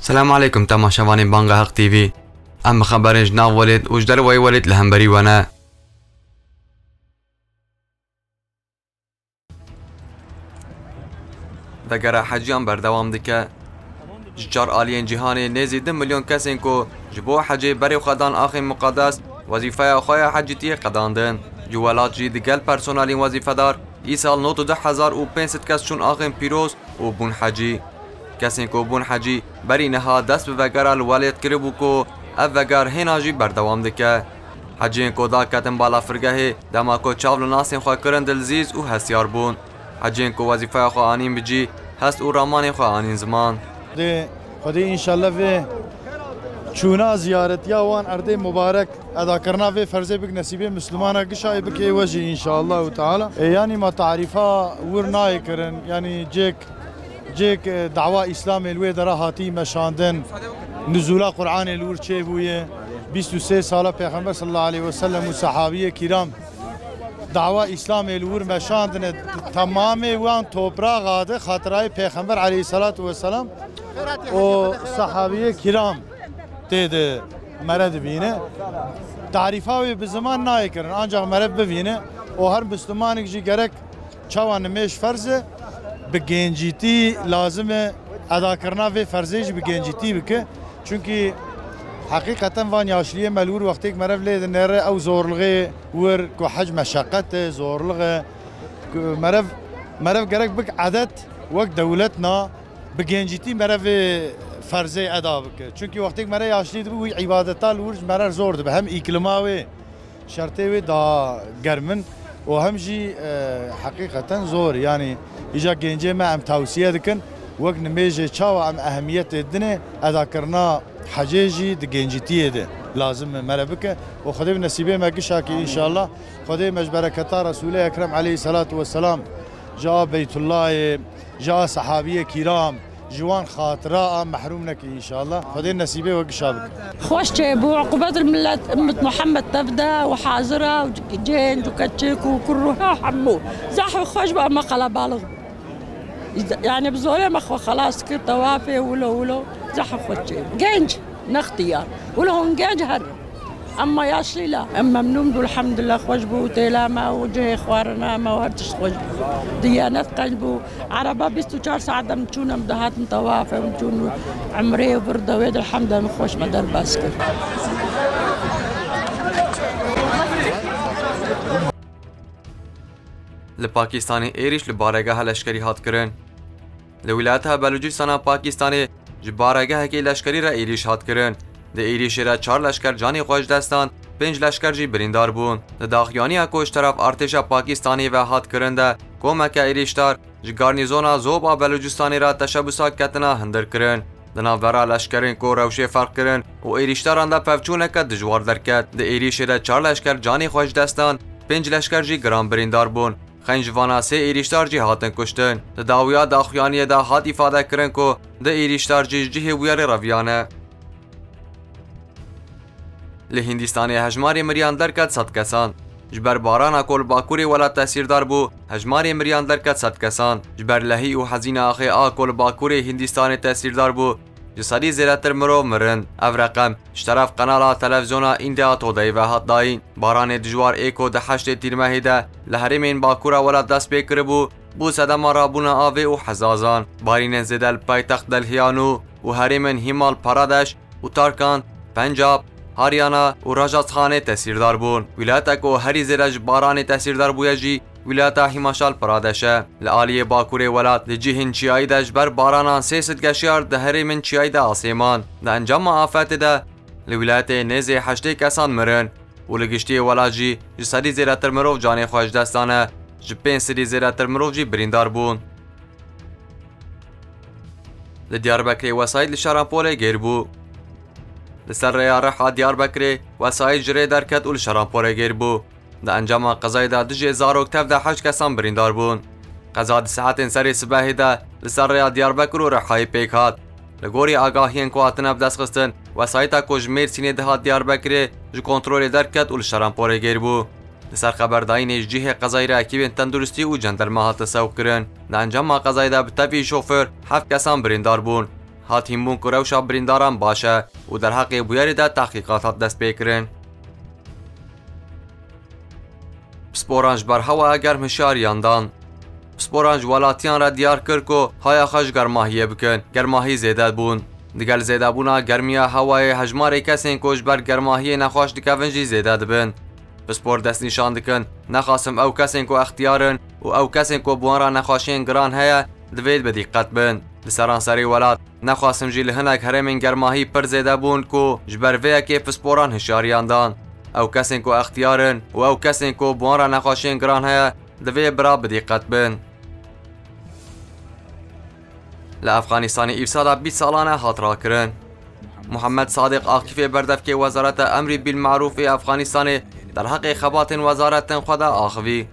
السلام عليكم تماشاوانی بانگا حق تیوی. ام خبرین جناب ولید وجدر وی ولید لهمبری ونه. دگر حجیان بردوام دکه. جار آلین جهانی نزدیک 2 میلیون کسین کو جبو حجی بری خدان آخر مقدس وظیفه خواه حجیتی قداندن. جوالات جی دگل پرسونالین وظیفه دار ای سال 92,500 کس چون آخر پیروز و بون حجی. کسین کو بون حجی بری نها دست به وگرال والیت کربو کو اف وگر هناجی بردوام دکه. حجین کو دا کتن بالا فرگه دما کو چاول ناسین خواه کرن دلزیز و هسیار بون. حجین کو وظیفه خواه آنین بجی هست و رامان خواه آنین زمان. خدای انشالله و چونا زیارت یا وان ارده مبارک ادا کرنا و فرض بک نصیب مسلمانا گشای بک وجه انشالله تعالی. یعنی ما تعریفا ور نای کرن یعنی جیک دعوا اسلام الوی دراهاتی مشاندن نزول قرآن الور چه بویه 23 ساله پیغمبر صلی الله علیه و سلم و صحابه کرام دعوا اسلام الور مشاندن تمام وان توپراغ آده خاطرای پیغمبر علیه الصلاة والسلام و صحابه کرام تید مرد بینه تعریفاوی به زمان نای کرن آنجا مرد ببینه و هر مسلمانی که گرک چوان میش فرضه به گنجیتی لازمه ادا کرنا و فرضیش به گنجیتی بکه چونکی حقیقتا وان یاشلیه ملور وقتی که مرد لید نره او زورلغه ور که حج مشقت زورلغه مرد گرک بک عدد وقت دولتنا به گنجیتی مرد فرضی ادا بکه چونکی وقتی که مرد یاشلی دوی عبادتا لورج مرد زور ده به هم ایکلماوی شرطه و دا گرمن و همجی حقیقتا زور یعنی ایجا گنجه ما ام توصیه دکن وقت نمیجه چاو ام اهمیت دنه ادا کرنا حجیجی د گنجیتیه ده لازم مربکه و خدای نصیبه ما گشا که انشالله خدای مجبرکتا رسول اکرم علیه الصلاة والسلام جا بیت الله جا صحابه کرام جوان خاطره محروم نکی انشالله خدای نصیبه و گشا بک خوش بو عقوبات الملت امت محمد تبدا وحاضره وجين وكتشيك وكلها حمو زحف خوش بقى ما خلا بالغ يعني بزوله ما خلاص كنت توافي ولو زحف خوش جنج نختيار ولهم جنج هر اما ياشلي لا اما منوم الحمد لله خوش بو تيلاما وجه خوارنا ما وهرتش خوش بو ديانات قلبو عربا 24 ساعه دم تشونا مدهات متوافه وتشون عمري وبرده ويد الحمد لله خوش ما در باسكر لپاکستانی ایریش لبارگاه لشکری هات کرن. لولایتها بلوچستان پاکستانی جبارگاه کی لشکری را ایریش هات کرن. د ایریش را 4 لشکر جانی خوش دستان 5 لشکر جی بریندار بون. د داخیانی اکوش طرف ارتش پاکستانی و هات کرنده کومک ایریشدار جگارنیزونا زوبا بلوچستانی را تشبوسا کتنا هندر کرن. دنا ورا لشکرین کو روشه فرق کرن و ایریشداران دا پفچونک دجوار درکت. د ایریش را 4 لشکر جانی خوش دستان 5 لشکر جی گرام بریندار بون. خنجوانا 3 ایریشدار جی هاتن کشتن. د داویا داخیانی دا هات ifade کرن کو د ایریشدار جی جه ویار رویانه. لهندستان هجماری مریان درکت 100 کسان. جبر باران اکل باکوری ولا تاثیردار بو هجماری مریان درکت 100 کسان. جبر لهی و حزین آخی اکل باکوری هندستان تاثیردار بو جسدی زیرتر مرو مرن. او رقم اشتراف قنالا تلویزیونا ایندیا تودای و هات داین. باران دجوار ایکو ده 8 تیر مهیده لحرمین باکورا ولا دست بکر بو صدم رابونا آوی و حزازان. بارین زدل پایتخت دلهیانو و حرمین هیمال پرادش و تارکان پنجاب هریانا و راجستخان تاثیردار بون. ولایت کو هری زیرج باران تاثیردار بویا جی ولایت هیماشال پرادشه. لعالی باکوری ولات لجهن چیای دش بر بارانان 300 گشیار ده هرمن چیای ده آسیمان. ده انجام آفت ده لولایت نزی 8 کسان مرن و لگشتی ولاجی جسدی زیرتر مروف جانی خوش دستانه جپین سری زیرتر مروف جی بریندار بون. لدیاربکری وسایل شرانپول گیر بو. لسر ریارح دیاربکری وسایل جری درکت و لشرانپول گیر بو. ده انجام قضای ده دجی زاروک تف ده 8 کسان بریندار بون. قضا ده ساعت سری صبحی ده لسر ریا دیاربکر و رحای پیک هات. لگوری آگاهین کو هاتنه بدست خستن وسایتا کو جمیر سینه ده هات دیاربکری جو کنترول درکت و لشرانپول گیر بو. لسر خبردارین جهه قضایی را اکیبین تندرستی و جندرمه هات سوق کرن. ده انجام قضای ده بتفی شوفر 7 کسان بریندار بون. هاتین بون که روشا برینداران باشه و در حق بویاری دا تحقیقات دست بکرن. پسپورانج بر هوا گرم هشیاریان دان. پسپورانج ولاتیان را دیار کرد که های خوش گرماهیه بکن. گرماهی زیده بون. دیگر زیده بونا گرمیا هوای هجماری کسین کوش بر گرماهی نخواش دکاونجی زیده دبن. پسپور دست نشان دکن نخواستم او کسین کو اختیارن و او کسین کو بوان را نخواشین گران هیا دوید به دقت بن. لسران سری ولات نخواستم جی لهنک هرمین گرماهی پر زیده بون کو جبر ویا که پسپوران هشیاریان دان. او کسین کو اختیارن و او کسین کو بوان را نخواشین گران هیا دوید برا به دقت بن. لأفغانستان إرسال 20 سالانه هاترا کرن. محمد صادق عاقف بردف که وزارت امری بالمعروف افغانستان در حق خبات وزارت خدا آخوی.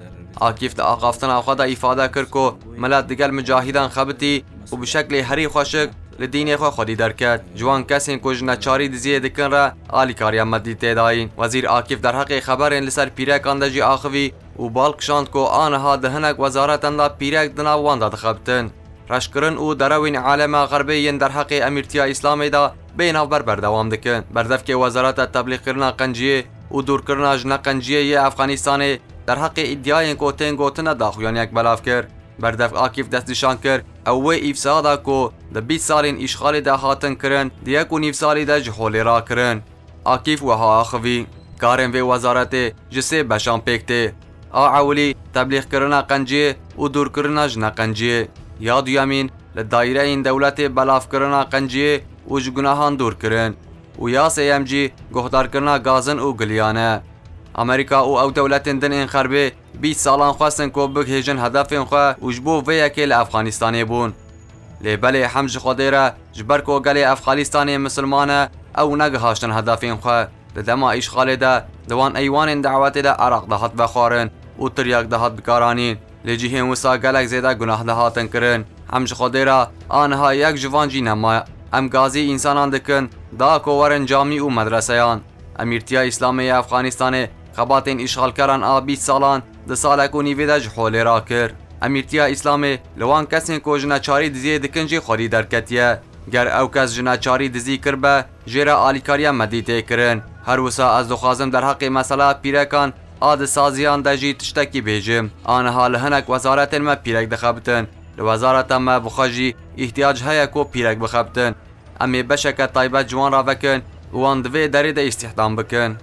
عاقف در آقافتن خدا افاده کرد که ملت دیگر مجاهدان خبتی و به شکل هری خوشک لدین خودی درکد. جوان کسین کج نچاری دزیه دکن را آلی کاریا مدی تداین. وزیر عاقف در حق خبرین لسر پیرک اندجی آخوی و بالکشاند که آنها دهنک وزارت اندا پیرک دنا واندا دخبتن. رشکرن او دروین عالم غربی در حق امیرتیا اسلامی دا بین بر دوام دکن. بردف که وزارت تبلیغ کرنا قنجیه و دور کرنا جنا قنجیه افغانستان در حق ادعای کوتن گوتن داخویان یک بلاف کرد. بردف عاقف دست نشان کرد او افسادا کو د 20 سالین اشغال ده هاتن کرن دیک و نیف سالی ده جهولی را کرن. عاقف و ها آخوی کارن و وزارت جسه بشان پکته آعولی تبلیغ کرنا قنجیه و دور کرنا جنا قنجیه. یاد یامین لدایره این دولت بلاف کرنا قنجیه و جگناهان دور کرن و یا سیمجی گهدار کرنا گازن و گلیانه. امریکا او دولت دن این خربه 20 سالان خواستن که بگهیجن هدف خواه و جبو ویکی لافغانستانی بون. لیبله حمج خودی را جبر که گلی افغانستانی مسلمانه او نگهاشتن هدف خواه. لدما اشغال ده دوان ایوان دعوت ده عراق دهات بخارن و تریاک دهات بکارانین. لجیه موسا گلک زیده گناه دهاتن کرن. حمج خودی را آنها یک جوانجی نما ام گازی انسانان دکن دا کوورن جامی و مدرسیان. امیرتیا اسلامی افغانستان خباتین اشغال کرن 20 سالان ده سالک و نیویده جحولی را کر. امیرتیا اسلامی لوان کسین که جناچاری دزی دکن جی خودی درکتیه. گر او کس جناچاری دزی کر به جیره آلیکاریا مدیده کرن. هر وسا از دخوازم در حق مسئله پیرکان آد سازیان دجی تشتکی بیجم. آنها لهنک وزارت ما پیرک دخبتن. لوزارت ما بخاجی احتیاج هیا کو پیرک بخبتن. امی بشک طایبت جوان را بکن وان دوی داری ده استحدام بکن.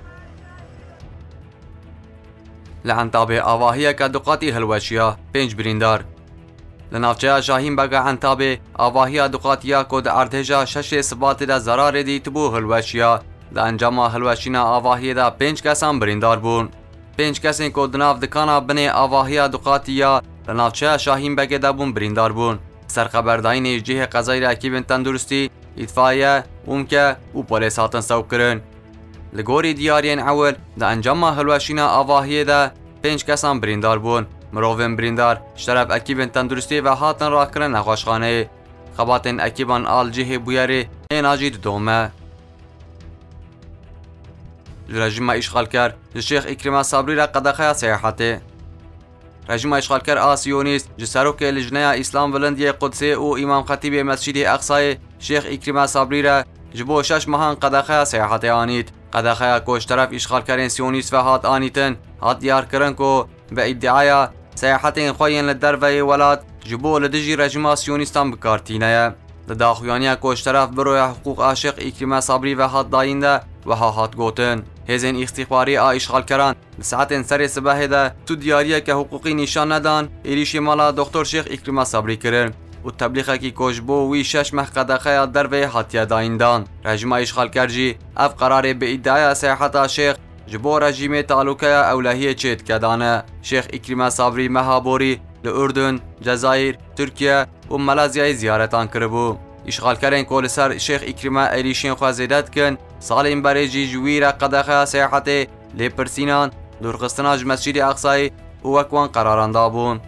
لعنتابه آواهیه که دقاتی هلوشیا 5 بریندار. لنافچه شاهین بگه عنتابه آواهیه دقاتیا که ده ارتجا 6 سبات ده زرار دی تبو هلوشیا. ده انجام هلوشینا آواهیه ده 5 کسان بریندار بون. 5 کسین که دناف دکانا بنه آواهیه دقاتیا لنافچه شاهین بگه ده بون بریندار بون. سرخبرداین جیه قضایی را اکیبن تندرستی اتفاقیه اومکه و پولیس هاتن سو کرن. لگوری دیارین اول ده انجام هلوشینا آواهیه ده 5 کسان بریندار بون. مروفن بریندار شرف اکیبن تندرستی و هاتن را کرن نخوشخانه. خباتن اکیبان آل جیه بویاری این آجید دومه. رژیم اشغال کرد شیخ اکرما صبری را قدخه سیاحته. رژیم اشغال کرد آسیونیست جسروک لجنه اسلام ولندی قدسی او امام خطیب مسجد اقصای شیخ اکرما صبری را جبو 6 ماهان قدخه سیاحته آنید. قدخه کوش طرف اشغال کردن سیونیست و هات آنیتن هات دیار کردن که به ادعای سیاحت خوین لدروی ولاد جبو لدجی رژیم سیونیستان بکارتینه. لداخویانی کوش طرف بروی حقوق عاشق اکرما صبری و هات داینده و هات گوتن. هزین استخباری اشغال کردن ساعت سر صبح ده تو دیاریه که حقوقی نشان ندان ایریشی مالا دکتر شیخ اکرما صبری کرن و تبلیغه کی کوشبو وی 6 ماه قدخه در وی هاتیا دایندان. رژیم اشغال کرجی اف قرار به ادعای سیاحت شیخ جبو رژیم تعلقه اولهیه چیت کدانه. شیخ اکرما صبری مهابوری لاردن، جزایر، ترکیه و مالزیا زیارتان کربو. اشغال کردن کل سر شیخ اکرما ایریشین خوازیدت کن سالین برای جویر قدخه سیاحت لپرسینان دورخستناج مسجد اقصای و وکوان قراران دابون.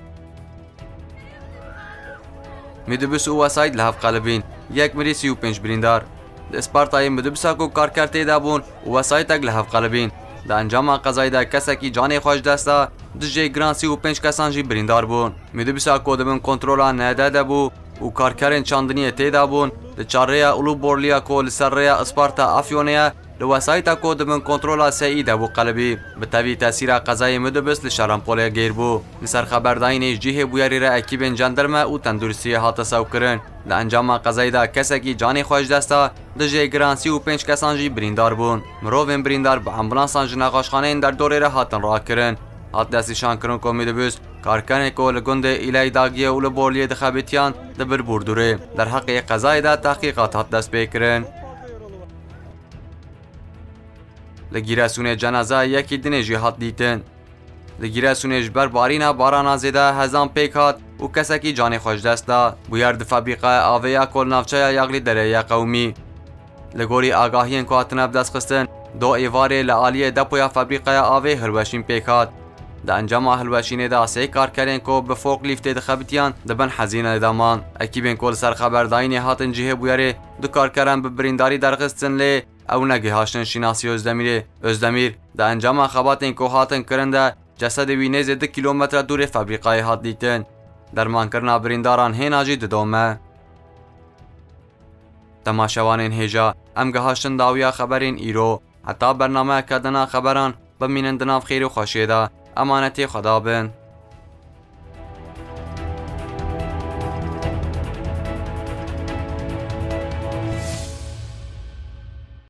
مدبس و وسایل لحف قلبین 1.35 بریندار. اسپارتای مدبسا کو کار کرده دابون و وسایتک لحف قلبین. ده انجام قضایی ده کسی که جان خوش دسته دجه گران 35 کسان جی بریندار بون. مدبسا کو دبن کنترولا نده دبو و کارکرین چاندنی تیدا بون لچارەیە ئوڵو بۆرلیا کۆ لەسەرڕێە ئەسپارتا ئافیۆنەیە لە وەسایتا کۆ دەبن کۆنترۆلا سەئیدە بوو قەلبی بتەوی تەسیرا قەزای مدەبست لە شەرەمپۆلێ گەیر بوو لەسەر خەبەرداینیش جیهێ بویاریرە ئەکیبên جەندەرمە و تەندروستیە هاتە سەوکردن لە ئەنجاما قەزایدا کەسێکی جانی خۆش دەستا دژێ گرانسی و 5 کەسان jî birîndar bûn mirovên birîndar bi ambulansan ji nexweşxaneyên derdorê re hatin rakirin hat destîşankirin komî dibist karkerên ku li gundê îlay dagiye û li borliyê dixebitiyan di bir bûrdûrê derheqê qezayê de tehqîqat hat dest pêkirin li Giresunê cenaza yekî dinê jî hat dîtin li Giresunê ji ber barîna barana zêde hezan pêk hat û kesekî canê xweş dest da bûyer di febrîqaya avêya kol navçeya Yaglî Dereyê qewmî li gorî agahiyên ku hatine bidestxistin do êvarê li aliyê depoya febrîqaya avê hilweşîn pêk hat di encama hilweşînê de sê karkerên ku bi forklîftê dixebitiyan dibin hezînê daman ekîbên ku li ser xeberdayînê hatin cihê bûyerê du karkeran bi birîndarî derxistin lê ew negihaştin şînasî Özdemirê Özdemir di encama xebatên ku hatin kirin de cesedê wî nêzê 2 kîlometre dûrê febrîqayê hat dîtin dermankirina birîndaran hêna jî didome temaşevanên hêja em gihaştin dawiya xeberên îro heta bernameyeke dina xeberan bimînin di nav xêr û xweşiyê de emanetê xwe dabin.